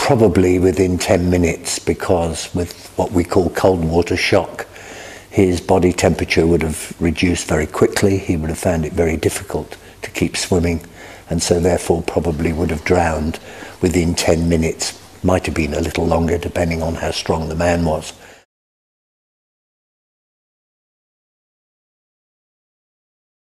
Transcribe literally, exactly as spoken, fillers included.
probably within ten minutes, because with what we call cold water shock, his body temperature would have reduced very quickly. He would have found it very difficult to keep swimming, and so therefore probably would have drowned within ten minutes. Might have been a little longer depending on how strong the man was.